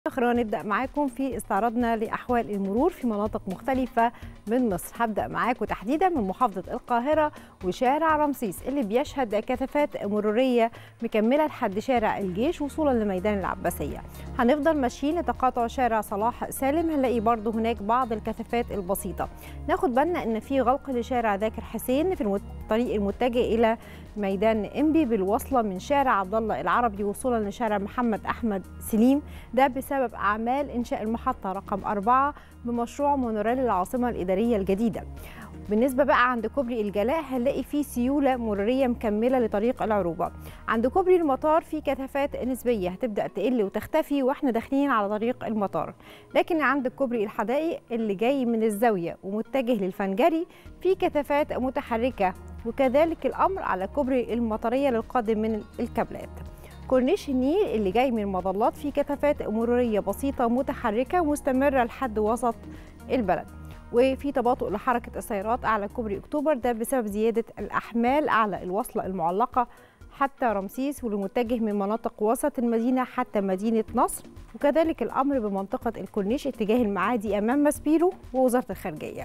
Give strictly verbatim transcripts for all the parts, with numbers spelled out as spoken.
خلونا نبدأ معاكم في استعراضنا لأحوال المرور في مناطق مختلفة من مصر. هبدأ معاكم تحديدا من محافظة القاهرة وشارع رمسيس اللي بيشهد كثافات مرورية مكملة لحد شارع الجيش وصولا لميدان العباسية. هنفضل ماشيين لتقاطع شارع صلاح سالم، هنلاقي برضو هناك بعض الكثافات البسيطة. ناخد بالنا ان في غلق لشارع ذاكر حسين في الطريق المتجه إلى ميدان إنبي بالوصلة من شارع عبد الله العربي وصولا لشارع محمد أحمد سليم، ده بسبب أعمال إنشاء المحطة رقم أربعة بمشروع مونوريل العاصمة الإدارية الجديدة. بالنسبة بقى عند كوبري الجلاء هنلاقي فيه سيولة مرورية مكملة لطريق العروبة. عند كوبري المطار في كثافات نسبية هتبدأ تقل وتختفي واحنا داخلين على طريق المطار، لكن عند كوبري الحدائق اللي جاي من الزاوية ومتجه للفنجري في كثافات متحركة، وكذلك الأمر على كوبري المطرية للقادم من الكابلات. كورنيش النيل اللي جاي من المظلات في كثافات مرورية بسيطة متحركة مستمرة لحد وسط البلد، وفي تباطؤ لحركة السيارات على كوبري أكتوبر، ده بسبب زيادة الأحمال على الوصلة المعلقة حتى رمسيس والمتجه من مناطق وسط المدينة حتى مدينة نصر، وكذلك الأمر بمنطقة الكورنيش اتجاه المعادي أمام ماسبيرو ووزارة الخارجية.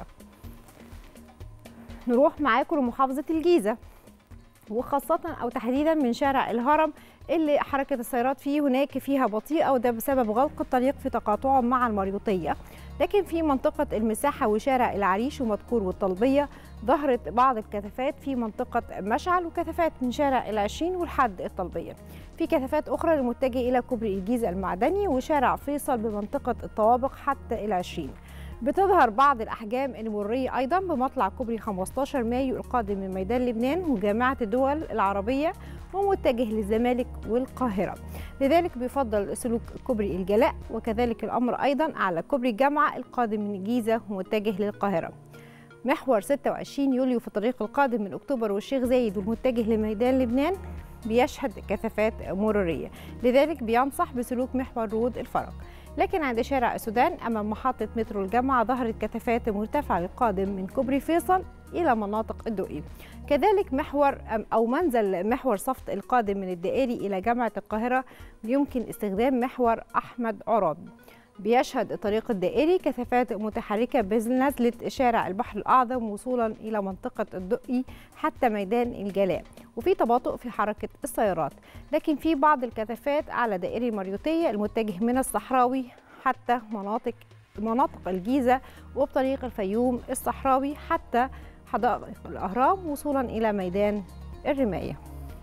نروح معاكم لمحافظة الجيزة وخاصة أو تحديدا من شارع الهرم اللي حركة السيارات فيه هناك فيها بطيئة، وده بسبب غلق الطريق في تقاطعه مع المريوطية. لكن في منطقة المساحة وشارع العريش ومدكور والطلبية ظهرت بعض الكثافات في منطقة مشعل، وكثافات من شارع العشرين والحد الطلبية. في كثافات أخرى المتجهة إلى كوبري الجيزة المعدني وشارع فيصل بمنطقة الطوابق حتى العشرين. بتظهر بعض الأحجام المرورية أيضا بمطلع كوبري خمستاشر مايو القادم من ميدان لبنان وجامعة الدول العربية ومتجه للزمالك والقاهرة. لذلك بيفضل سلوك كوبري الجلاء، وكذلك الأمر أيضا على كوبري الجامعة القادم من الجيزة ومتجه للقاهرة. محور ستة وعشرين يوليو في الطريق القادم من أكتوبر والشيخ زايد والمتجه لميدان لبنان بيشهد كثافات مرورية، لذلك بينصح بسلوك محور رود الفرج. لكن عند شارع السودان أمام محطة مترو الجامعة ظهرت كثافات مرتفعة للقادم من كوبري فيصل إلى مناطق الدقي. كذلك محور أو منزل محور صفت القادم من الدائري إلى جامعة القاهرة يمكن استخدام محور أحمد عراب. بيشهد الطريق الدائري كثافات متحركة بنزلة شارع البحر الأعظم وصولا إلى منطقة الدقي حتى ميدان الجلاء، وفي تباطؤ في حركة السيارات. لكن في بعض الكثافات على دائري المريوطية المتجه من الصحراوي حتى مناطق مناطق الجيزة وبطريق الفيوم الصحراوي حتى حدائق الأهرام وصولا إلى ميدان الرماية.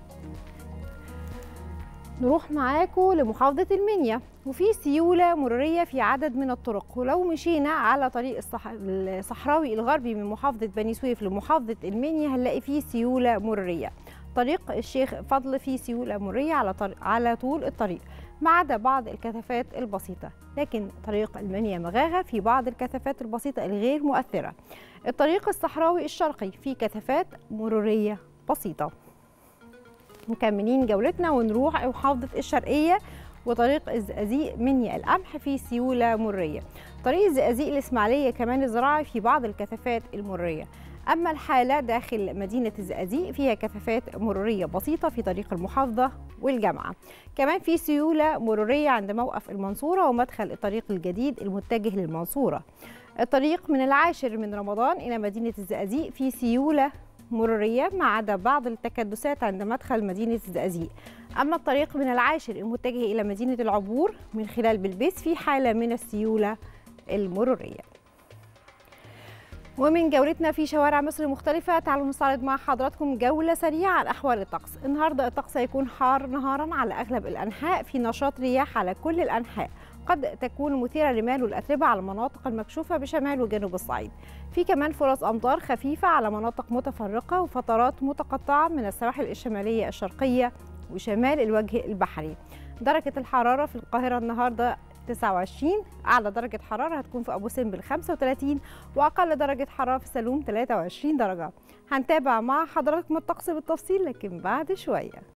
نروح معاكم لمحافظة المنيا وفي سيولة مرورية في عدد من الطرق، ولو مشينا على طريق الصح... الصحراوي الغربي من محافظة بني سويف لمحافظة المنيا هنلاقي فيه سيولة مرورية. طريق الشيخ فضل فيه سيولة مرورية على طر... على طول الطريق ما عدا بعض الكثافات البسيطة، لكن طريق المنيا مغاغة في بعض الكثافات البسيطة الغير مؤثرة. الطريق الصحراوي الشرقي فيه كثافات مرورية بسيطة. مكملين جولتنا ونروح محافظة الشرقية وطريق الزقازيق منيا القمح في سيولة مرورية. طريق الزقازيق الإسماعيلية كمان الزراعي في بعض الكثافات المرورية. أما الحالة داخل مدينة الزقازيق فيها كثافات مرورية بسيطة في طريق المحافظة والجامعة. كمان في سيولة مرورية عند موقف المنصورة ومدخل الطريق الجديد المتجه للمنصورة. الطريق من العاشر من رمضان إلى مدينة الزقازيق في سيولة مرورية ما عدا بعض التكدسات عند مدخل مدينة الزقازيق. أما الطريق من العاشر المتجه إلى مدينة العبور من خلال بلبيس في حالة من السيولة المرورية. ومن جولتنا في شوارع مصر المختلفة تعالوا نستعرض مع حضراتكم جولة سريعة عن أحوال الطقس. النهاردة الطقس هيكون حار نهارا على أغلب الأنحاء، في نشاط رياح على كل الأنحاء، قد تكون مثيرة للرمال والأتربة على المناطق المكشوفة بشمال وجنوب الصعيد. في كمان فرص أمطار خفيفة على مناطق متفرقة وفترات متقطعة من السواحل الشمالية الشرقية وشمال الوجه البحري. درجة الحرارة في القاهرة النهاردة تسعة وعشرين، أعلى درجة حرارة هتكون في أبو سمبل خمسة وثلاثين، وأقل درجة حرارة في سلوم ثلاثة وعشرين درجة. هنتابع مع حضراتكم الطقس بالتفصيل لكن بعد شوية.